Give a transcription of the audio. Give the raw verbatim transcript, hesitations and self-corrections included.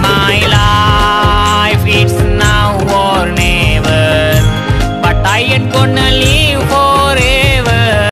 my life, it's now or never. But I ain't gonna